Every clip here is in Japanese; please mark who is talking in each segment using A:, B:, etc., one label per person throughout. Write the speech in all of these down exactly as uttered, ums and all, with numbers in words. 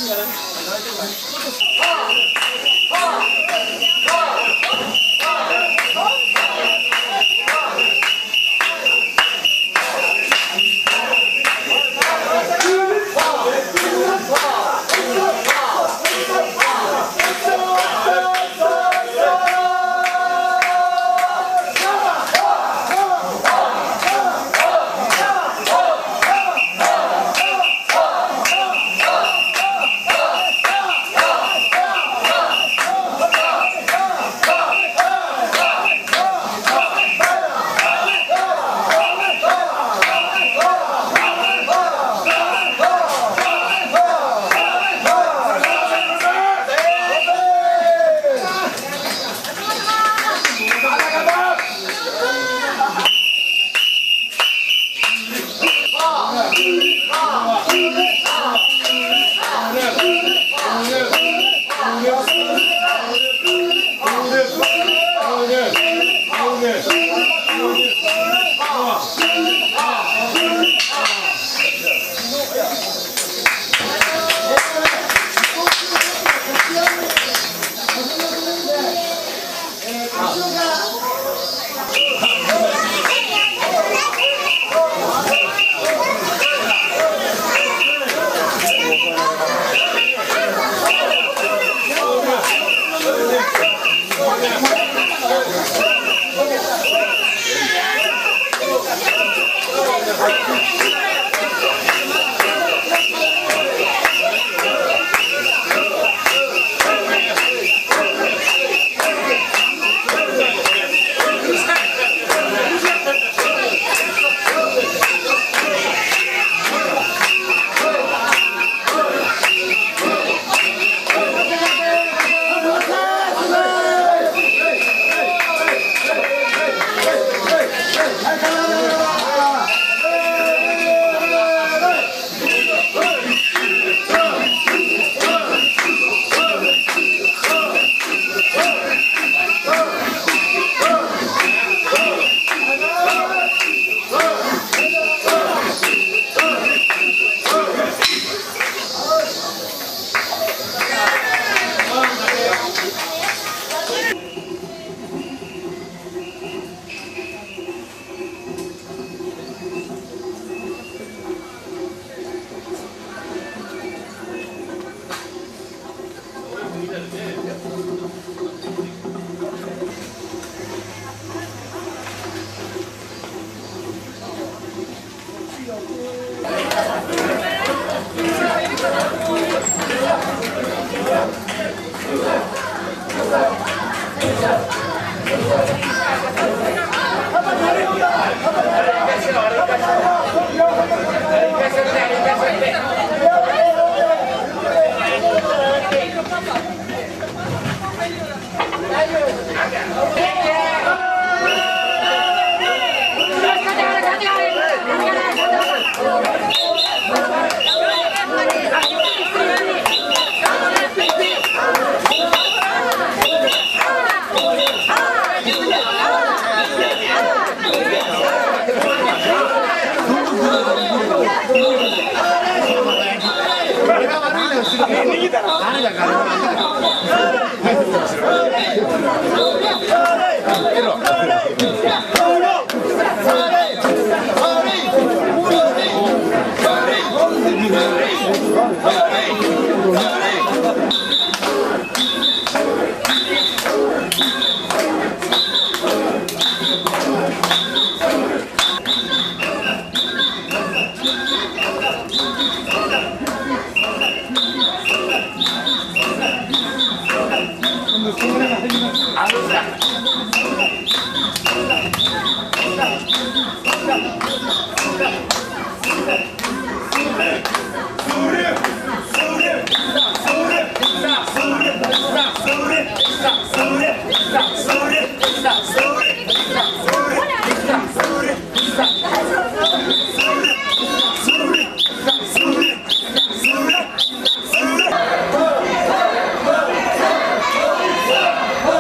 A: Oh!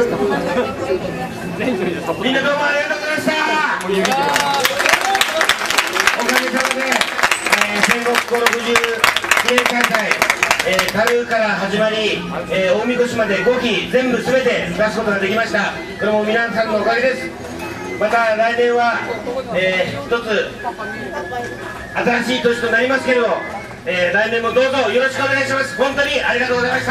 A: みんなどうもありがとうございました。おかげさまで、えー、戦国五六十記念大会、えー、下流から始まり、えー、大神輿までごき全部すべて出すことができました。これも皆さんのおかげです。また来年は、えー、一つ新しい年となりますけれど、えー、来年もどうぞよろしくお願いします。本当にありがとうございました。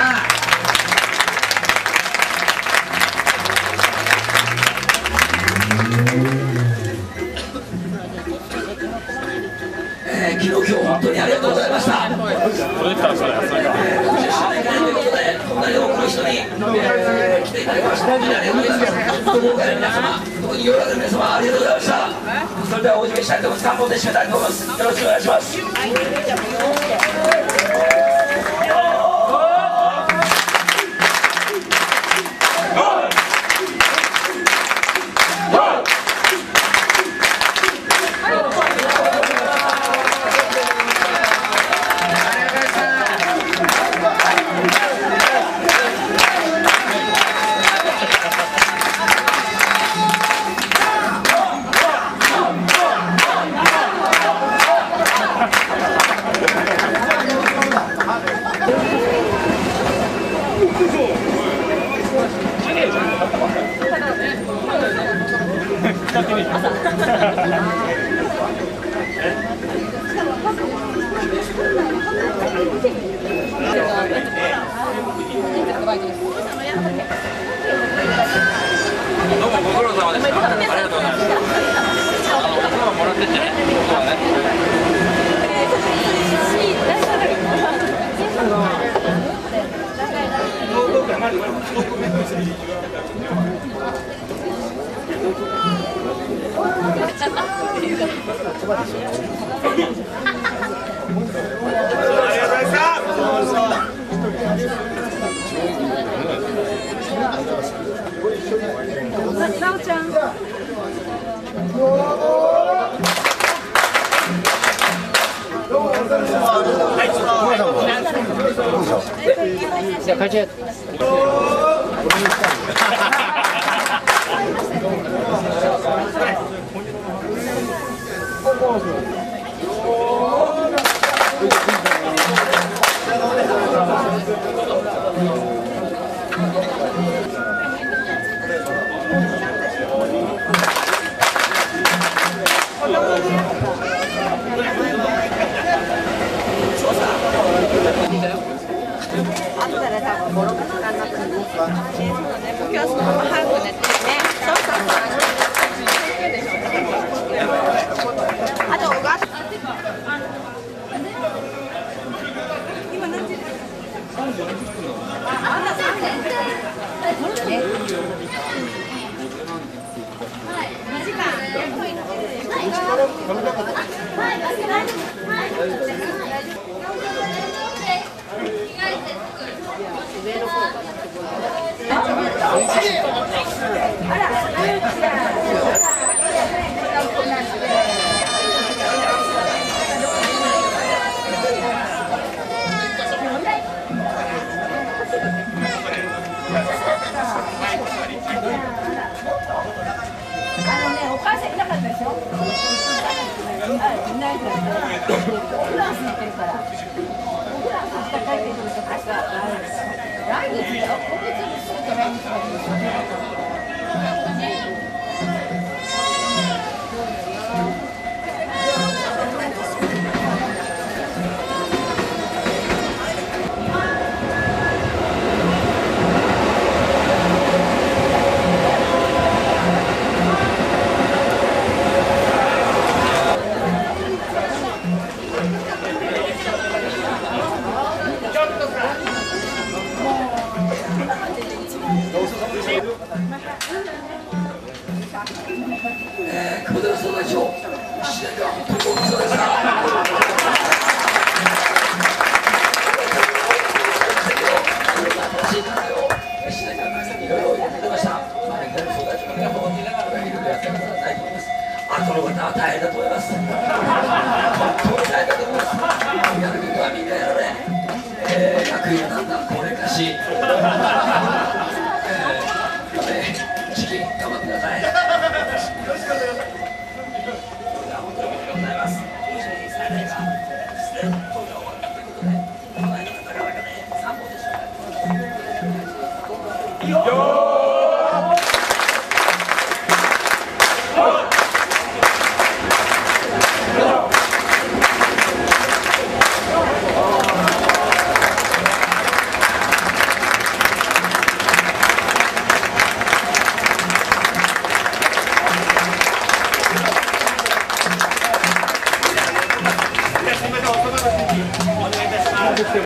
B: えー、昨日今日本当にありがとうございました。ごじゅっしゅうねん記念ということで、こんなに多くの人に、えー、来ていただきまして本当にありがとうございます。福岡の皆様、特に夜の皆様ありがとうございました。それではお締めしたいと思います。漢方で締めたいと思います。よろしくお願いします。
C: どうもご苦労様でした。ありがとうございます。あの、今もらってってね。そうだね。
D: なおちゃん。
E: じゃあ会長やって。
D: あったら多分ご、ろくじかんになってる。今日はそのまま早く寝てね。そうそうそう。あとおが今何時ですか？まださんじね。にじかん。あのね、お母さんいなかったでしょ。いないから。フランス行ってるから。フランス行った帰ってくるとかさ、来月だよ。今月にすると来月までですよね。
B: えー、久保寺総大将、しちねんかん、本当にご苦労様でした。新しい考えをしちねんかんいろいろやってくれました。まあ、久保寺総大将の皆様にいろいろやってくださいと思います。あとの方は大変だと思います。本当に大変だと思います。やることはみんなやられ、えー、役員はなんだ、これかし。えーよ